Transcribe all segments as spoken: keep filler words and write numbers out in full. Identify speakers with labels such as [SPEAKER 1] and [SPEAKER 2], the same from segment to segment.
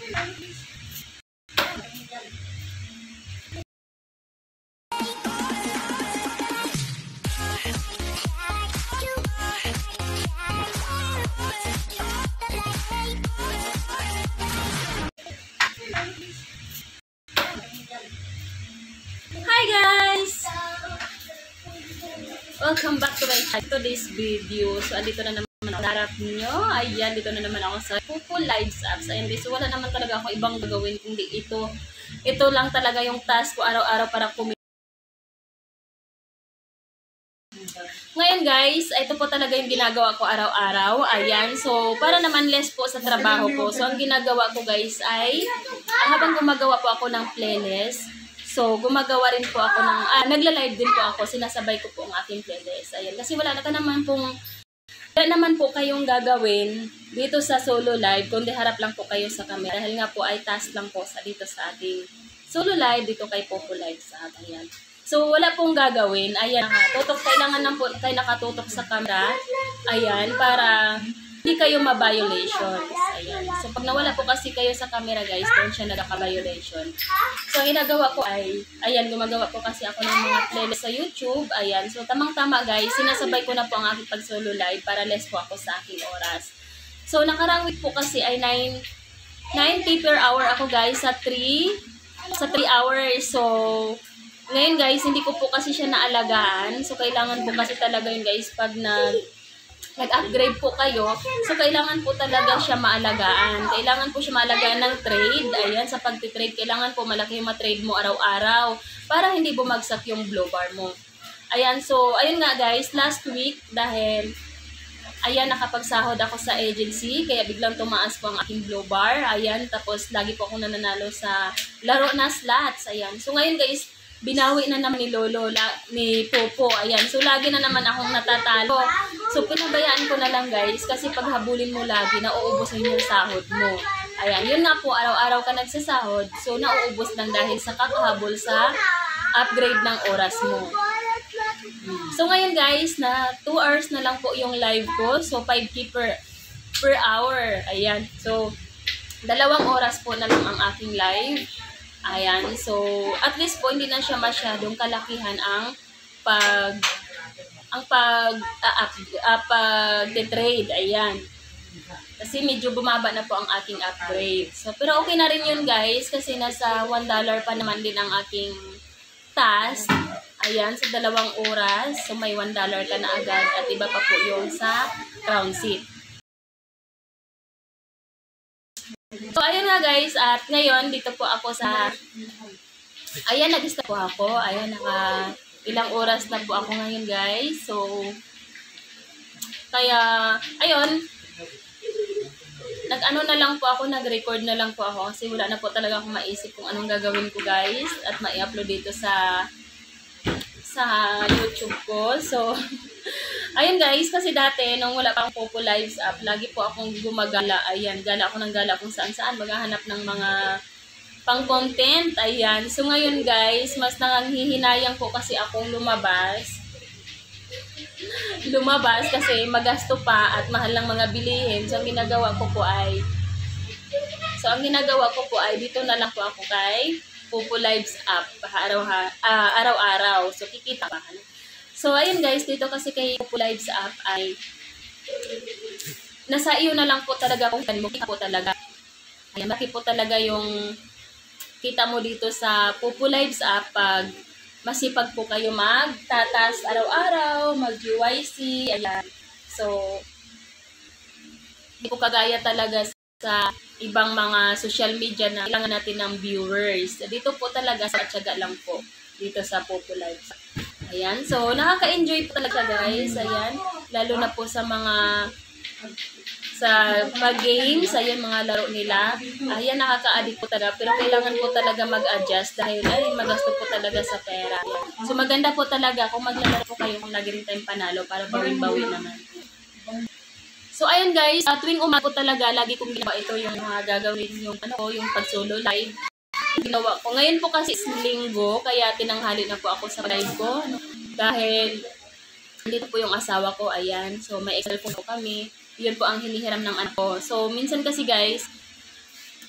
[SPEAKER 1] Hi guys! Welcome back to my channel. Today's video. So, andito na naman ako. Harap nyo. Ayan, dito na naman ako sa Pupo Lives apps. Ayan guys, so wala naman talaga ako ibang gagawin kundi ito. Ito lang talaga yung task ko araw-araw para kumita. Ngayon guys, ito po talaga yung ginagawa ko araw-araw. Ayan, so para naman less po sa trabaho ko. So, ang ginagawa ko guys ay habang gumagawa po ako ng playlist, so, gumagawa rin po ako ng, ah, nagla-live din po ako, sinasabay ko po ang aking playlist. Ayan, kasi wala na ka naman pong, wala naman po kayong gagawin dito sa solo live, kundi harap lang po kayo sa camera. Dahil nga po ay task lang po sa, dito sa ating solo live, dito kay Pupo Live sa atin. Ayan. So, wala pong gagawin. Ayan, tutok, kailangan lang po kayo nakatutok sa camera. Ayan, para hindi kayo ma-violations. Ayan. So, pag nawala po kasi kayo sa camera, guys, doon siya nagka-violation. So, ang ginagawa ko ay, ayan, gumagawa po kasi ako ng mga playlist sa YouTube. Ayan. So, tamang-tama, guys, sinasabay ko na po ang aking pag-solo live para less po ako sa aking oras. So, nakarang week po kasi ay nine ninety per hour ako, guys, sa three hours. So, ngayon, guys, hindi ko po kasi siya naalagaan. So, kailangan po kasi talaga yun, guys, pag nag nag-upgrade po kayo, so kailangan po talaga siya maalagaan. Kailangan po siya maalagaan ng trade. Ayan, sa pag-trade, kailangan po malaki yung ma-trade mo araw-araw para hindi bumagsak yung blow bar mo. Ayan, so, ayun nga guys, last week, dahil, ayan, nakapagsahod ako sa agency, kaya biglang tumaas po ang aking blow bar. Ayan, tapos lagi po akong nananalo sa laro na slots. Ayan, so ngayon guys, binawi na naman ni Lolo, la, ni Popo. Ayan. So, lagi na naman akong natatalo. So, pinabayaan ko na lang, guys. Kasi pag habulin mo lagi, nauubos mo yung sahod mo. Ayan. Yun nga po, araw-araw ka nagsasahod. So, nauubos lang dahil sa kakahabol sa upgrade ng oras mo. So, ngayon, guys, na two hours na lang po yung live ko. So, five K per, per hour. Ayan. So, dalawang oras po na lang ang aking live. Ayan, so at least po hindi na siya masyadong kalakihan ang pag ang pag uh, up, uh, pag-trade. Ayan. Kasi medyo bumaba na po ang aking upgrade. So pero okay na rin 'yun, guys, kasi nasa one dollar pa naman din ang aking task. Ayan, sa dalawang oras. So may one dollar ka na agad at iba pa po 'yung sa crown seat. So, ayun nga guys, at ngayon, dito po ako sa, ayan, nag-start po ako, ayan, naka, ilang oras na po ako ngayon guys, so, kaya, ayun, nag-ano na lang po ako, nag-record na lang po ako, kasi wala na po talaga akong maisip kung anong gagawin ko guys, at ma-upload dito sa, sa YouTube ko, so, ayun guys, kasi dati, nung wala pang Pupo Lives app, lagi po akong gumagala. Ayan, gala ako ng gala kung saan-saan. Maghahanap ng mga pang-content. Ayan. So ngayon guys, mas nanghihinayang po kasi akong lumabas. Lumabas kasi magasto pa at mahal ng mga bilihin. So ang ginagawa ko po ay, so ang ginagawa ko po ay, dito na lang po ako kay Pupo Lives app. Araw-araw. Uh, araw-araw. So kikita pa. So, ayun guys, dito kasi kay Pupo Lives app ay nasa iyo na lang po talaga kung saan mo kita po talaga. Ayan, laki po talaga yung kita mo dito sa Pupo Lives app pag masipag po kayo magtatas araw-araw, mag-U Y C, ayan. So, hindi po kagaya talaga sa ibang mga social media na kailangan natin ng viewers. Dito po talaga sa tiyaga lang po dito sa Pupo Lives app. Ayan, so nakaka-enjoy po talaga guys, ayan, lalo na po sa mga, sa pag-games, ayan, mga laro nila, ayan, nakaka-addict po talaga, pero kailangan po talaga mag-adjust dahil, ay, magasto po talaga sa pera, ayan. So maganda po talaga kung maglalaro po kayo kung lagi rin tayong panalo para bawin-bawi naman. So ayun guys, uh, tuwing umaga po talaga, lagi kong ginawa ito yung mga gagawin, yung, ano, yung pag-solo live. Ginawa ko. Ngayon po kasi is linggo, kaya tinanghali na po ako sa live ko. Dahil, dito po yung asawa ko, ayan. So, may Excel po kami. Yun po ang hinihiram ng anak ko. So, minsan kasi guys,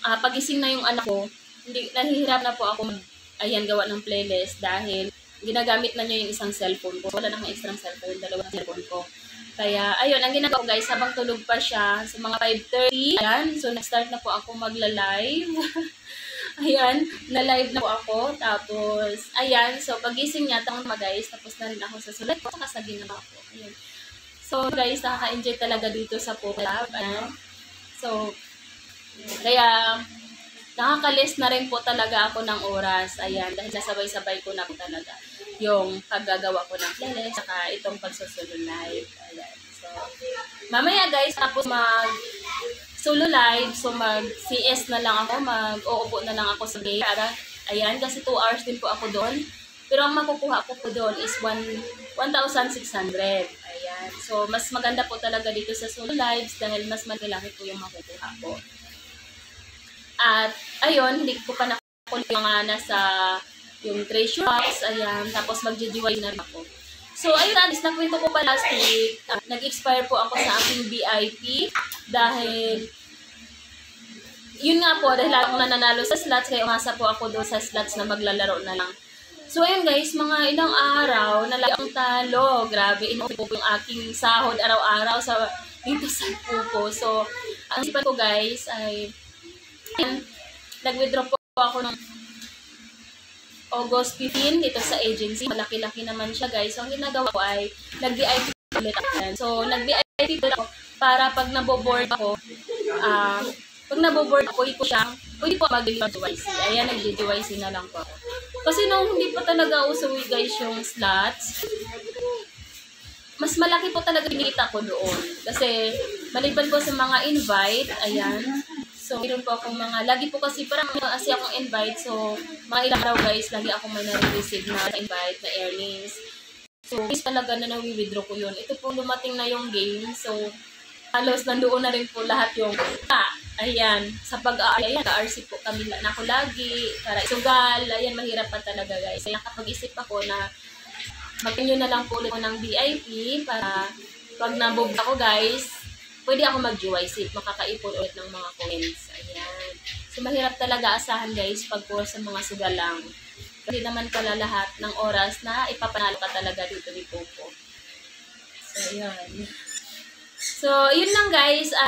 [SPEAKER 1] uh, pagising na yung anak ko, hindi, nahihirap na po ako mag, ayan, gawa ng playlist dahil ginagamit na niya yung isang cellphone ko. Wala namang extra cellphone, dalawa ng cellphone ko. Kaya, ayun, ang ginagawa ko guys, habang tulog pa siya, sa mga five thirty, ayan, so nag-start na po ako magla-live. Ayan, na-live na po ako. Tapos, ayan, so pagising niya, tama guys, tapos na rin ako sa sulat ko, saka sa ginawa ko. Ayan. So guys, nakaka-enjoy talaga dito sa Poke Lab. Ayan. So, kaya, nakaka-list na rin po talaga ako ng oras. Ayan, dahil nasabay-sabay ko na po talaga yung paggagawa ko ng playlist, saka itong pagsusulo live. Ayan. So, mamaya guys, tapos mag solo live, so mag-C S na lang ako, mag-uupo na lang ako sa game. Ayan, kasi two hours din po ako doon. Pero ang makukuha ko po doon is one thousand six hundred. Ayan, so mas maganda po talaga dito sa solo lives dahil mas malaki po yung makukuha ko. At, ayun, hindi ko pa nakukulit yung mga nasa yung treasure box, ayan, tapos mag-G Y na rin ako. So, ayun, alis, nakwento ko pa last week, uh, nag-expire po ako sa aking V I P dahil, yun nga po, dahil akong nananalo sa slots, kaya umasa po ako doon sa slots na maglalaro na lang. So, ayun guys, mga ilang araw, nalagi akong talo. Grabe, inuwi po yung aking sahod araw-araw sa dito sa Pupo. So, ang isipan ko guys ay, nag-withdraw po ako ng August fifteenth dito sa agency. Malaki-laki naman siya guys. So, ang ginagawa ko ay nag-V I P ulit ako. So, nag-V I P ulit ako para pag naboboard ako, ah, uh, pag naboboard ako, ko siya, pwede po mag-G Y C. Ayan, nag-G Y C na lang po ako. Kasi nung hindi pa talaga uso guys yung slots, mas malaki po talaga binita ko doon. Kasi, maliban po sa mga invite, ayan, so, meron po akong mga, lagi po kasi parang kasi akong invite, so, mga ilang araw guys, lagi akong may nare-receive na invite, na earnings. So, guys talaga na nawi-withdraw ko yun. Ito po dumating na yung game, so, halos nandoon na rin po lahat yung, ah, ayan, sa pag-aay, ayan, ka-R C po kami na ako lagi, para isugal, ayan, mahirap pa talaga guys. Kaya nakapag-isip ako na, mag-inyo na lang po ulit ko ng V I P, para, pag nabog ako guys, pwede ako mag-G Y C, makakaipon ulit ng mga coins. Ayan. So, mahirap talaga asahan guys pag po sa mga sugal lang. Kasi naman pala lahat ng oras na ipapanalo ka talaga dito ni Popo. So, ayan. So, yun lang guys. Uh,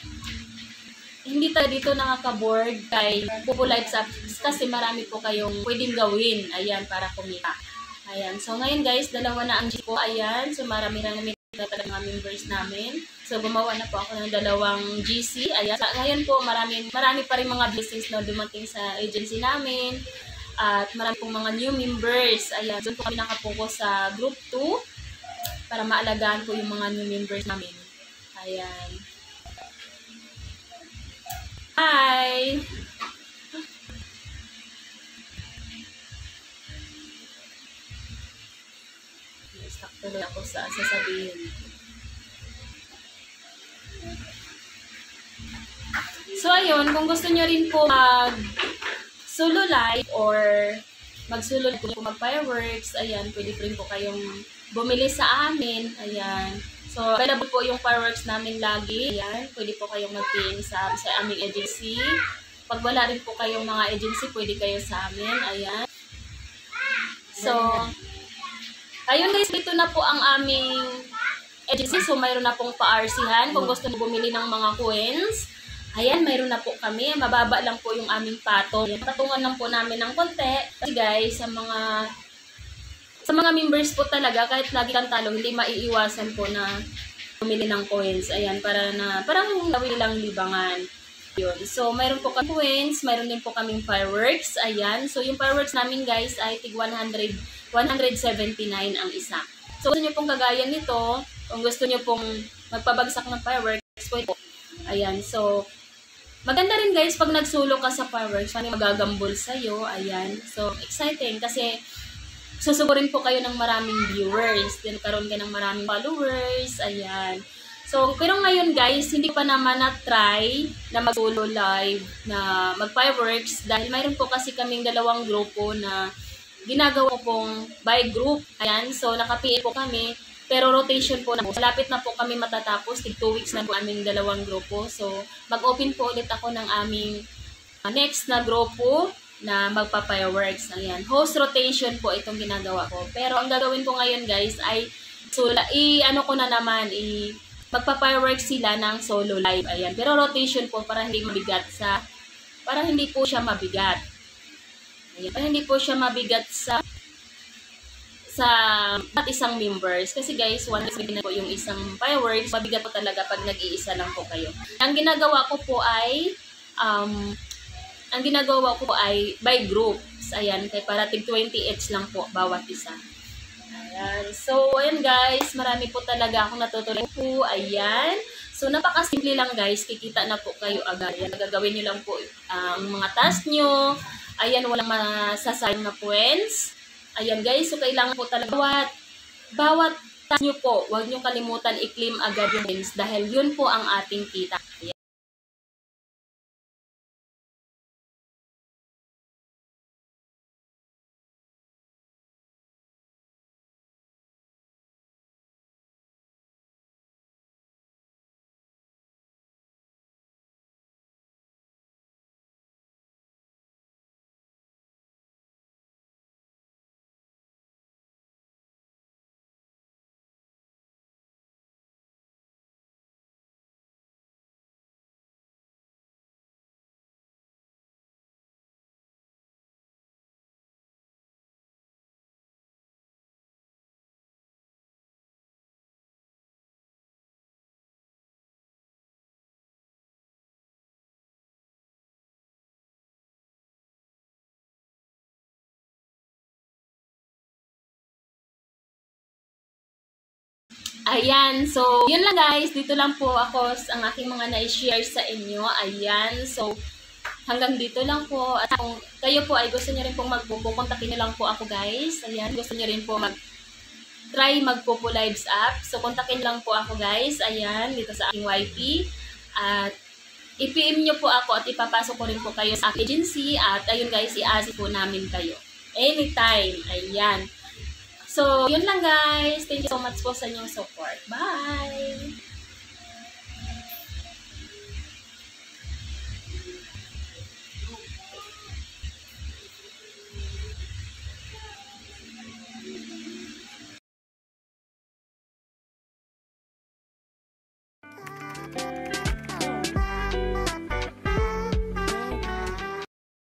[SPEAKER 1] hindi tayo dito nakaka-board kay Popo Lives Apps kasi marami po kayong pwedeng gawin. Ayan, para kumita. Ayan. So, ngayon guys, dalawa na ang G ko. Ayan. So, marami-rami na talaga mga members namin. So, gumawa na po ako ng dalawang G C. Ayan. Sa, ngayon po, marami, marami pa rin mga blessings na dumating sa agency namin. At marami pong mga new members. Ayan. Doon po kami nakapokus sa group two para maalagaan po yung mga new members namin. Ayan. Hi! Stuck tuloy ako sa sasabihin. So, ayun, kung gusto nyo rin po mag solo live or mag solo live po mag-fireworks, ayan, pwede rin po kayong bumili sa amin, ayan. So, available po yung fireworks namin lagi, ayan, pwede po kayong mag-ping sa, sa aming agency. Pag wala rin po kayong mga agency, pwede kayo sa amin, ayan. So, ayun guys, dito na po ang aming agency, so mayroon na pong pa-R C-han kung gusto nyo bumili ng mga coins. Ayan, mayroon na po kami. Mababa lang po yung aming patong. Tatungan lang po namin ng konti. Kasi guys, sa mga sa mga members po talaga, kahit lagi kang talo, hindi maiiwasan po na bumili ng coins. Ayan, para na, parang gawin lang libangan. Yun. So, mayroon po kami coins, mayroon din po kaming fireworks. Ayan. So, yung fireworks namin guys ay tig one hundred, one seventy-nine ang isa. So, gusto nyo pong kagaya nito, kung gusto nyo pong magpabagsak ng fireworks, pwede po. Ayan. So, maganda rin guys pag nagsulo ka sa fireworks, paano magagambol sa'yo, ayan. So, exciting kasi susugurin po kayo ng maraming viewers, then karoon ka ng maraming followers, ayan. So, pero ngayon guys, hindi pa naman na-try na mag-solo live, na mag-fireworks, dahil mayroon po kasi kaming dalawang grupo na ginagawa pong by group, ayan. So, naka-P A po kami. Pero rotation po na po. Malapit na po kami matatapos. Tig two weeks na po aming dalawang grupo. So, mag-open po ulit ako ng aming next na grupo na magpa-fireworks. Ayan. Host rotation po itong ginagawa ko. Pero ang gagawin ko ngayon guys ay so, i-ano ko na naman, i magpa-fireworks sila ng solo live. Ayan. Pero rotation po para hindi mabigat sa para hindi po siya mabigat. Ayan. Para hindi po siya mabigat sa sa at isang members. Kasi guys, one na po yung isang fireworks, mabigat po talaga pag nag-iisa lang po kayo. Ang ginagawa ko po ay um, ang ginagawa ko po ay by groups. Ayan, kay para tig twenty each lang po bawat isa. Ayan. So, ayan guys, marami po talaga akong natutunan po. Ayan. So, napakasimple lang guys, kikita na po kayo agad. Ayan, gagawin nyo lang po ang uh, mga task nyo. Ayan, walang masasayang na points. Ayan guys, so kailangan po talaga bawat, bawat task nyo po, huwag nyo kalimutan i-claim agad yung points dahil yun po ang ating kita. Ayan. Ayan, so, yun lang guys. Dito lang po ako ang aking mga na-share sa inyo. Ayan, so, hanggang dito lang po. At kung kayo po ay gusto nyo rin pong magpupo, kontakin nyo lang po ako guys. Ayan, gusto nyo rin po mag try magpupo lives app. So, kontakin lang po ako guys. Ayan, dito sa aking Y P. At i-P M nyo po ako at ipapasok ko rin po kayo sa agency. At ayun guys, i-ask po namin kayo. Anytime. Ayan. So, yun lang guys. Thank you so much po sa inyong support. Bye!